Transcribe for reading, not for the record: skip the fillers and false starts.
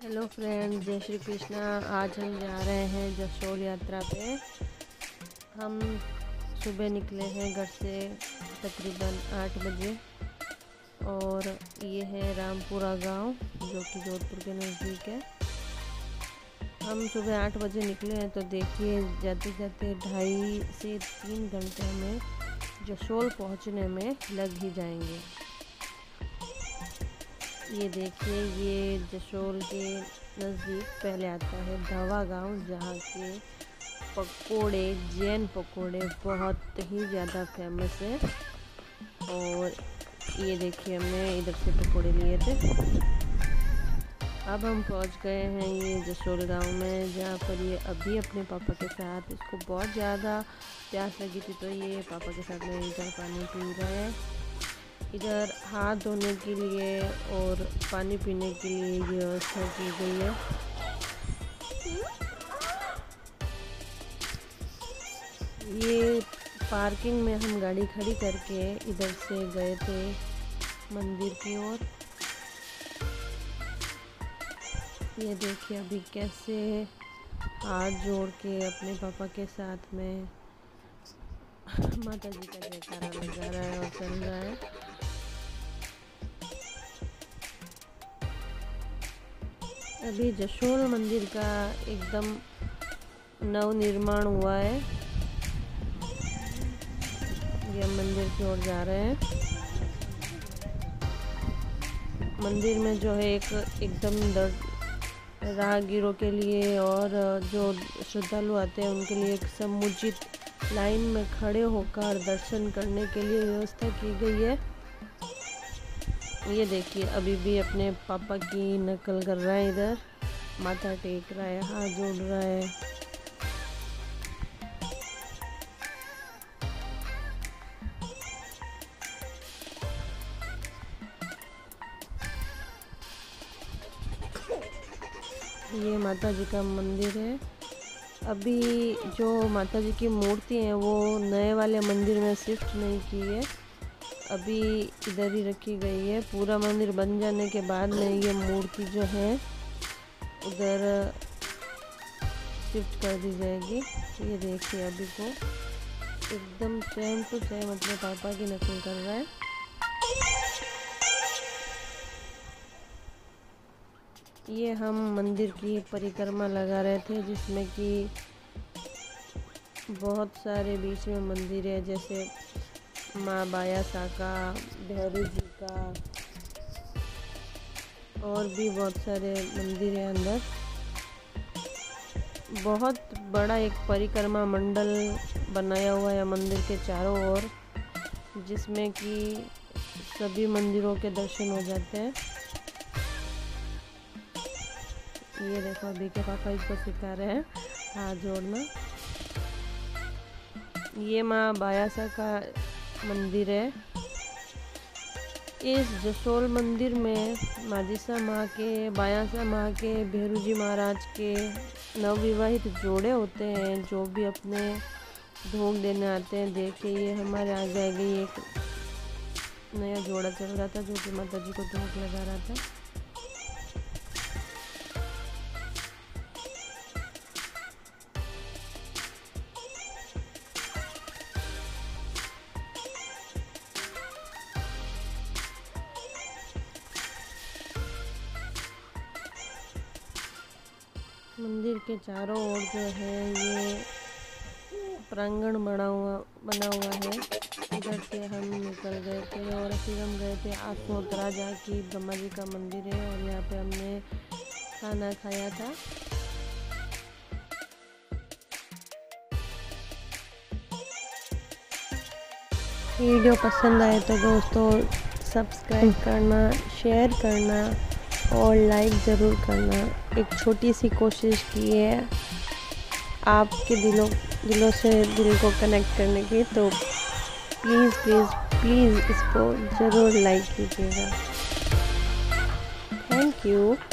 Hello friend, जय श्री कृष्णा। आज हम जा रहे हैं जसोल यात्रा पे। हम सुबह निकले हैं घर से तकरीबन 8 बजे और ये है रामपुरा गांव जो कि जोधपुर के नज़दीक है। हम सुबह 8 बजे निकले हैं तो देखिए जाते जाते 2.5 से 3 घंटे हमें जसोल पहुंचने में लग ही जाएंगे। ये देखिए, ये जसोल के नज़दीक पहले आता है धवा गांव, जहाँ के पकोड़े, जैन पकोड़े बहुत ही ज़्यादा फेमस है। और ये देखिए, हमने इधर से पकोड़े लिए थे। अब हम पहुंच गए हैं ये जसोल गांव में, जहाँ पर ये अभी अपने पापा के साथ, इसको बहुत ज़्यादा प्यास लगी थी तो ये पापा के साथ में इधर पानी पी रहा है। इधर हाथ धोने के लिए और पानी पीने के लिए ये व्यवस्था की गई है। ये पार्किंग में हम गाड़ी खड़ी करके इधर से गए थे मंदिर की ओर। ये देखिए अभी कैसे हाथ जोड़ के अपने पापा के साथ में माता जी का जयकारा लगा रहा है और चल रहा है। अभी जसोल मंदिर का एकदम नव निर्माण हुआ है। ये मंदिर की ओर जा रहे हैं। मंदिर में जो है एकदम राहगीरों के लिए और जो श्रद्धालु आते हैं उनके लिए एक समुचित लाइन में खड़े होकर दर्शन करने के लिए व्यवस्था की गई है। ये देखिए अभी भी अपने पापा की नकल कर रहा है, इधर माथा टेक रहा है, हाथ जोड़ रहा है। ये माता जी का मंदिर है। अभी जो माता जी की मूर्ति है वो नए वाले मंदिर में शिफ्ट नहीं की है, अभी इधर ही रखी गई है। पूरा मंदिर बन जाने के बाद में ये मूर्ति जो है उधर शिफ्ट कर दी जाएगी। ये देखिए अभी को एकदम सेम टू सेम अपने पापा की नकल कर रहा है। ये हम मंदिर की परिक्रमा लगा रहे थे, जिसमें कि बहुत सारे बीच में मंदिर है, जैसे माँ बायासा का, भैरू जी का और भी बहुत सारे मंदिर है अंदर। बहुत बड़ा एक परिक्रमा मंडल बनाया हुआ है मंदिर के चारों ओर, जिसमें कि सभी मंदिरों के दर्शन हो जाते हैं। ये देखो अभी के पापा इसको सिखा रहे हैं हाथ जोड़ना। ये माँ बायासा का मंदिर है। इस जसोल मंदिर में माजिसा माँ के, बायासा माँ के, भैरू जी महाराज के नवविवाहित जोड़े होते हैं जो भी अपने भोग देने आते हैं। देखिए ये हमारे आगे आगे एक नया जोड़ा चल रहा था जो कि माता जी को भोग लगा रहा था। मंदिर के चारों ओर जो है ये प्रांगण बना हुआ है। इधर से हम निकल गए थे और फिर हम गए थे आसनोत्रा, जहाँ की ब्रह्मा जी का मंदिर है, और यहाँ पे हमने खाना खाया था। वीडियो पसंद आए तो दोस्तों सब्सक्राइब करना, शेयर करना और लाइक ज़रूर करना। एक छोटी सी कोशिश की है आपके दिलों से दिल को कनेक्ट करने की, तो प्लीज़ प्लीज़ प्लीज़ इसको ज़रूर लाइक कीजिएगा। Thank you.